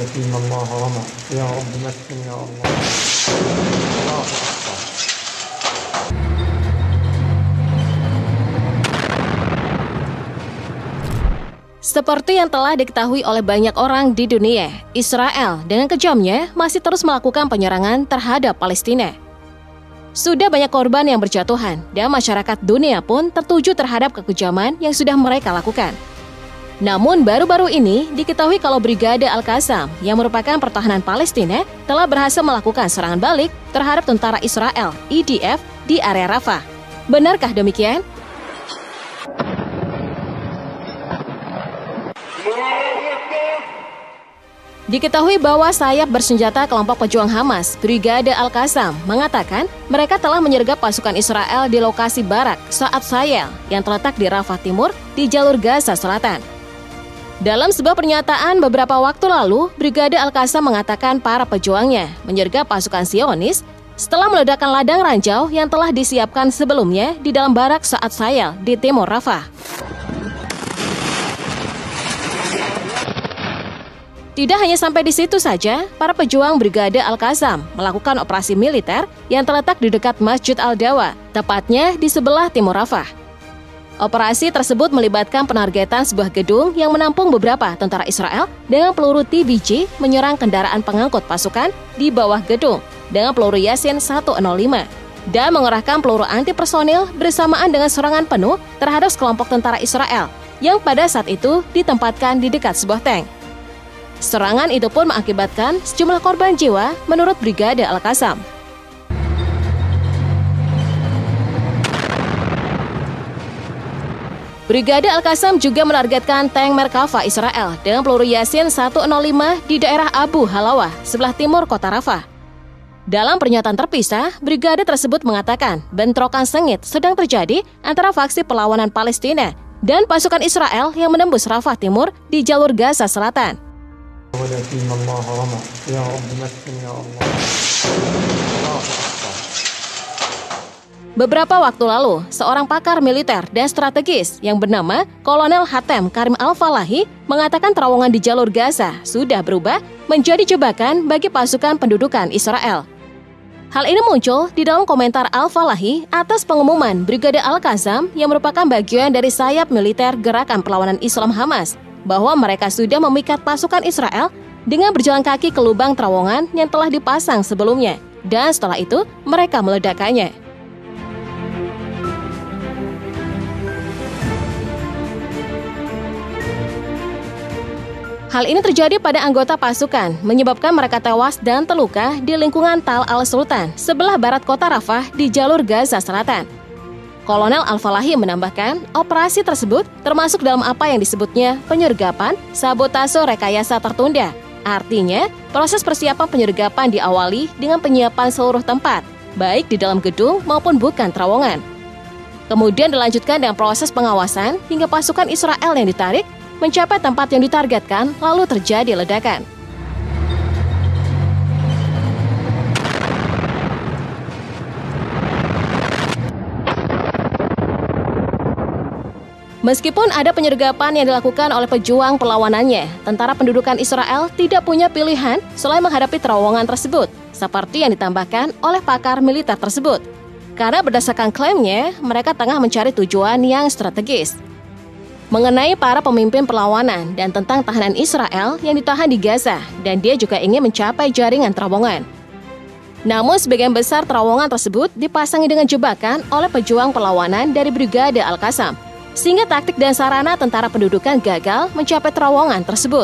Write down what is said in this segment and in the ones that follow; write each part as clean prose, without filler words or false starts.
يتيم الله رمى يا رب مسكن يا الله. الله أكبر. Seperti yang telah diketahui oleh banyak orang di dunia, Israel dengan kejamnya masih terus melakukan penyerangan terhadap Palestina. Sudah banyak korban yang berjatuhan dan masyarakat dunia pun tertuju terhadap kekejaman yang sudah mereka lakukan. Namun baru-baru ini diketahui kalau Brigade Al-Qassam yang merupakan pertahanan Palestina telah berhasil melakukan serangan balik terhadap tentara Israel, IDF, di area Rafah. Benarkah demikian? Diketahui bahwa sayap bersenjata kelompok pejuang Hamas, Brigade Al-Qassam, mengatakan mereka telah menyergap pasukan Israel di lokasi barak Sa'at Sayel yang terletak di Rafah Timur di jalur Gaza Selatan. Dalam sebuah pernyataan beberapa waktu lalu, Brigade Al-Qassam mengatakan para pejuangnya menyergap pasukan Zionis setelah meledakkan ladang ranjau yang telah disiapkan sebelumnya di dalam barak Sa'at Sayel di timur Rafah. Tidak hanya sampai di situ saja, para pejuang Brigade Al-Qassam melakukan operasi militer yang terletak di dekat Masjid Al-Dawa, tepatnya di sebelah timur Rafah. Operasi tersebut melibatkan penargetan sebuah gedung yang menampung beberapa tentara Israel dengan peluru TBG menyerang kendaraan pengangkut pasukan di bawah gedung dengan peluru Yasin 105 dan mengerahkan peluru anti-personil bersamaan dengan serangan penuh terhadap sekelompok tentara Israel yang pada saat itu ditempatkan di dekat sebuah tank. Serangan itu pun mengakibatkan sejumlah korban jiwa menurut Brigade Al-Qassam. Brigade Al-Qassam juga menargetkan tank Merkava Israel dengan peluru Yasin 105 di daerah Abu Halawa, sebelah timur kota Rafah. Dalam pernyataan terpisah, brigade tersebut mengatakan bentrokan sengit sedang terjadi antara faksi perlawanan Palestina dan pasukan Israel yang menembus Rafah Timur di jalur Gaza Selatan. يتيم الله رمى يا رب مسكن يا الله. الله أكبر. Beberapa waktu lalu, seorang pakar militer dan strategis yang bernama Kolonel Hatem Karim Al-Falahi mengatakan terowongan di jalur Gaza sudah berubah menjadi jebakan bagi pasukan pendudukan Israel. Hal ini muncul di dalam komentar Al-Falahi atas pengumuman Brigade Al-Qassam yang merupakan bagian dari sayap militer Gerakan Perlawanan Islam Hamas bahwa mereka sudah memikat pasukan Israel dengan berjalan kaki ke lubang terowongan yang telah dipasang sebelumnya, dan setelah itu mereka meledakkannya. Hal ini terjadi pada anggota pasukan, menyebabkan mereka tewas dan terluka di lingkungan Tal Al-Sultan, sebelah barat kota Rafah di jalur Gaza Selatan. Kolonel Al-Falahi menambahkan, operasi tersebut termasuk dalam apa yang disebutnya penyergapan sabotase rekayasa tertunda. Artinya, proses persiapan penyergapan diawali dengan penyiapan seluruh tempat, baik di dalam gedung maupun bukan terowongan. Kemudian dilanjutkan dengan proses pengawasan hingga pasukan Israel yang ditarik mencapai tempat yang ditargetkan, lalu terjadi ledakan. Meskipun ada penyergapan yang dilakukan oleh pejuang perlawanannya, tentara pendudukan Israel tidak punya pilihan selain menghadapi terowongan tersebut, seperti yang ditambahkan oleh pakar militer tersebut. Karena berdasarkan klaimnya, mereka tengah mencari tujuan yang strategis. Mengenai para pemimpin perlawanan dan tentang tahanan Israel yang ditahan di Gaza, dan dia juga ingin mencapai jaringan terowongan. Namun sebagian besar terowongan tersebut dipasangi dengan jebakan oleh pejuang perlawanan dari Brigade Al-Qassam, sehingga taktik dan sarana tentara pendudukan gagal mencapai terowongan tersebut.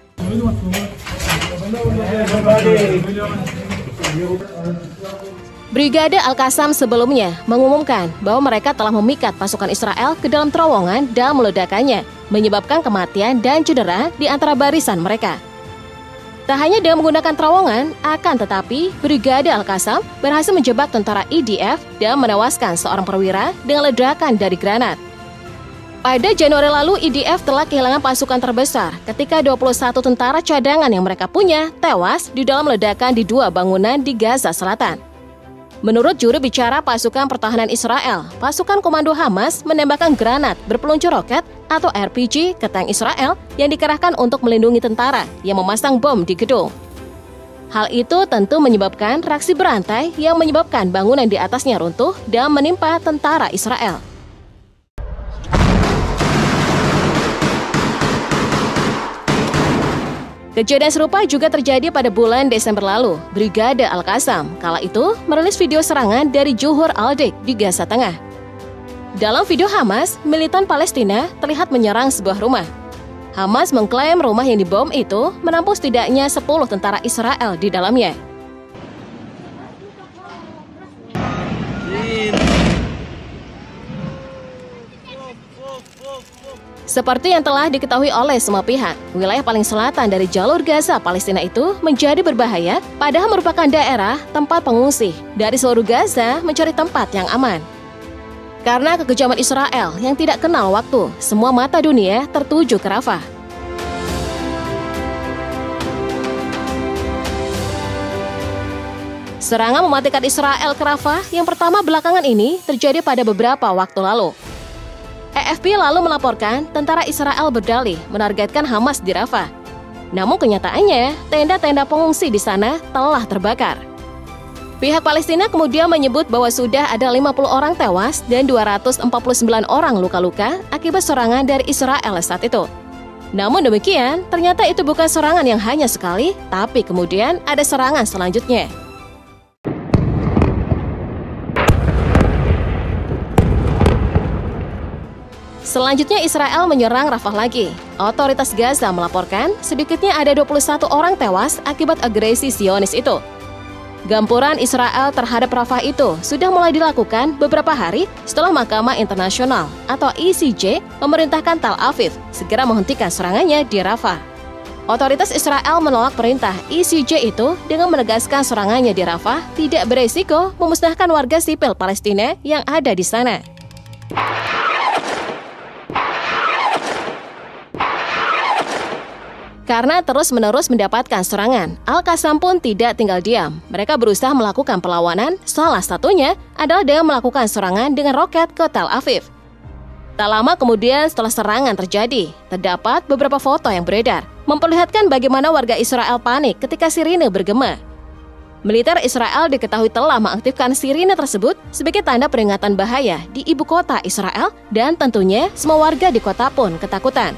Brigade Al-Qassam sebelumnya mengumumkan bahwa mereka telah memikat pasukan Israel ke dalam terowongan dan meledakkannya, menyebabkan kematian dan cedera di antara barisan mereka. Tak hanya dengan menggunakan terowongan, akan tetapi Brigade Al-Qassam berhasil menjebak tentara IDF dan menewaskan seorang perwira dengan ledakan dari granat. Pada Januari lalu, IDF telah kehilangan pasukan terbesar ketika 21 tentara cadangan yang mereka punya tewas di dalam ledakan di 2 bangunan di Gaza Selatan. Menurut juru bicara pasukan pertahanan Israel, pasukan komando Hamas menembakkan granat berpeluncur roket atau RPG ke tank Israel yang dikerahkan untuk melindungi tentara yang memasang bom di gedung. Hal itu tentu menyebabkan reaksi berantai yang menyebabkan bangunan di atasnya runtuh dan menimpa tentara Israel. Kejadian serupa juga terjadi pada bulan Desember lalu. Brigade Al-Qassam kala itu merilis video serangan dari Juhur Al-Dik di Gaza Tengah. Dalam video Hamas, militan Palestina terlihat menyerang sebuah rumah. Hamas mengklaim rumah yang dibom itu menampung setidaknya 10 tentara Israel di dalamnya. Seperti yang telah diketahui oleh semua pihak, wilayah paling selatan dari jalur Gaza Palestina itu menjadi berbahaya, padahal merupakan daerah tempat pengungsi dari seluruh Gaza mencari tempat yang aman. Karena kekejaman Israel yang tidak kenal waktu, semua mata dunia tertuju ke Rafah. Serangan mematikan Israel ke Rafah yang pertama belakangan ini terjadi pada beberapa waktu lalu. AFP lalu melaporkan tentara Israel berdalih menargetkan Hamas di Rafah. Namun kenyataannya, tenda-tenda pengungsi di sana telah terbakar. Pihak Palestina kemudian menyebut bahwa sudah ada 50 orang tewas dan 249 orang luka-luka akibat serangan dari Israel saat itu. Namun demikian, ternyata itu bukan serangan yang hanya sekali, tapi kemudian ada serangan selanjutnya. Selanjutnya Israel menyerang Rafah lagi. Otoritas Gaza melaporkan sedikitnya ada 21 orang tewas akibat agresi Zionis itu. Gempuran Israel terhadap Rafah itu sudah mulai dilakukan beberapa hari setelah Mahkamah Internasional atau ICJ memerintahkan Tel Aviv segera menghentikan serangannya di Rafah. Otoritas Israel menolak perintah ICJ itu dengan menegaskan serangannya di Rafah tidak beresiko memusnahkan warga sipil Palestina yang ada di sana. Karena terus-menerus mendapatkan serangan, Al-Qassam pun tidak tinggal diam. Mereka berusaha melakukan perlawanan, salah satunya adalah dengan melakukan serangan dengan roket ke Tel Aviv. Tak lama kemudian setelah serangan terjadi, terdapat beberapa foto yang beredar, memperlihatkan bagaimana warga Israel panik ketika sirine bergema. Militer Israel diketahui telah mengaktifkan sirine tersebut sebagai tanda peringatan bahaya di ibu kota Israel, dan tentunya semua warga di kota pun ketakutan.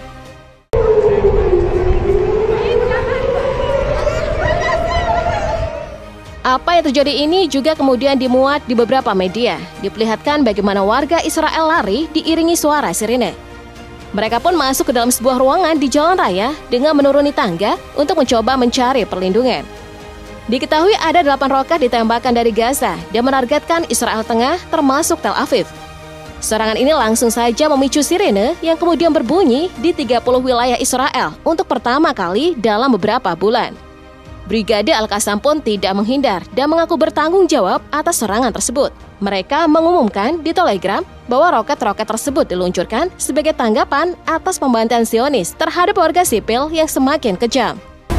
Apa yang terjadi ini juga kemudian dimuat di beberapa media. Diperlihatkan bagaimana warga Israel lari diiringi suara sirine. Mereka pun masuk ke dalam sebuah ruangan di jalan raya dengan menuruni tangga untuk mencoba mencari perlindungan. Diketahui ada 8 roket ditembakkan dari Gaza dan menargetkan Israel Tengah termasuk Tel Aviv. Serangan ini langsung saja memicu sirine yang kemudian berbunyi di 30 wilayah Israel untuk pertama kali dalam beberapa bulan. Brigade Al-Qassam pun tidak menghindar dan mengaku bertanggung jawab atas serangan tersebut. Mereka mengumumkan di Telegram bahwa roket-roket tersebut diluncurkan sebagai tanggapan atas pembantaian Zionis terhadap warga sipil yang semakin kejam.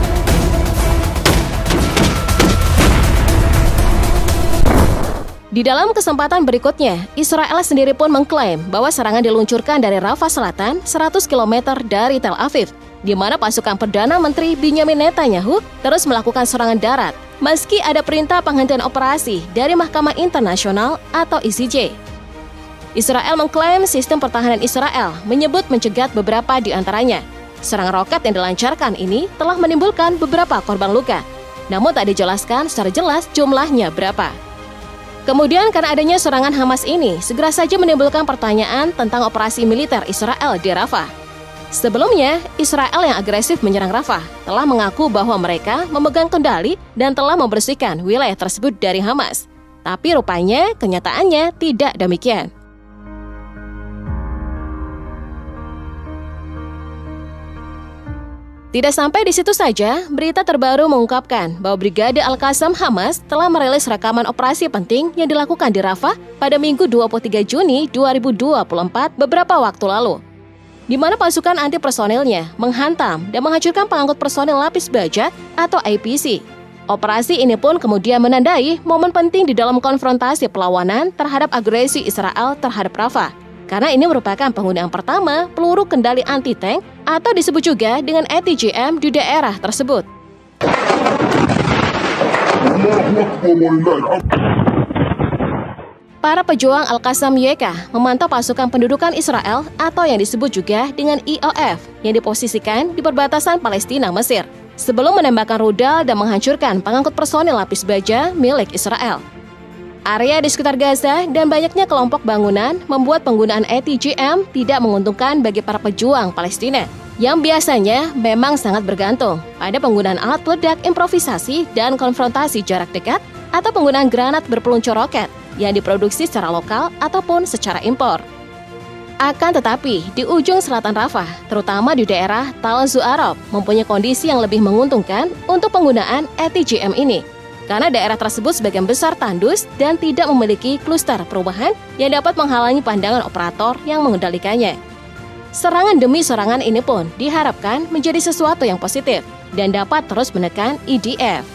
Di dalam kesempatan berikutnya, Israel sendiri pun mengklaim bahwa serangan diluncurkan dari Rafah Selatan 100 km dari Tel Aviv, di mana pasukan Perdana Menteri Benjamin Netanyahu terus melakukan serangan darat, meski ada perintah penghentian operasi dari Mahkamah Internasional atau ICJ. Israel mengklaim sistem pertahanan Israel menyebut mencegat beberapa di antaranya. Serangan roket yang dilancarkan ini telah menimbulkan beberapa korban luka, namun tak dijelaskan secara jelas jumlahnya berapa. Kemudian karena adanya serangan Hamas ini, segera saja menimbulkan pertanyaan tentang operasi militer Israel di Rafah. Sebelumnya, Israel yang agresif menyerang Rafah telah mengaku bahwa mereka memegang kendali dan telah membersihkan wilayah tersebut dari Hamas. Tapi rupanya kenyataannya tidak demikian. Tidak sampai di situ saja, berita terbaru mengungkapkan bahwa Brigade Al-Qassam Hamas telah merilis rekaman operasi penting yang dilakukan di Rafah pada Minggu 23 Juni 2024 beberapa waktu lalu, di mana pasukan anti personilnya menghantam dan menghancurkan pengangkut personil lapis baja atau APC. Operasi ini pun kemudian menandai momen penting di dalam konfrontasi perlawanan terhadap agresi Israel terhadap Rafah. Karena ini merupakan penggunaan pertama peluru kendali anti-tank atau disebut juga dengan ATGM di daerah tersebut. Para pejuang Al-Qassam YK memantau pasukan pendudukan Israel atau yang disebut juga dengan IOF yang diposisikan di perbatasan Palestina-Mesir sebelum menembakkan rudal dan menghancurkan pengangkut personil lapis baja milik Israel. Area di sekitar Gaza dan banyaknya kelompok bangunan membuat penggunaan ATGM tidak menguntungkan bagi para pejuang Palestina yang biasanya memang sangat bergantung pada penggunaan alat peledak improvisasi dan konfrontasi jarak dekat atau penggunaan granat berpeluncur roket yang diproduksi secara lokal ataupun secara impor. Akan tetapi, di ujung selatan Rafah, terutama di daerah Tal Zu'arab, mempunyai kondisi yang lebih menguntungkan untuk penggunaan ATGM ini. Karena daerah tersebut sebagian besar tandus dan tidak memiliki kluster perubahan yang dapat menghalangi pandangan operator yang mengendalikannya. Serangan demi serangan ini pun diharapkan menjadi sesuatu yang positif dan dapat terus menekan IDF.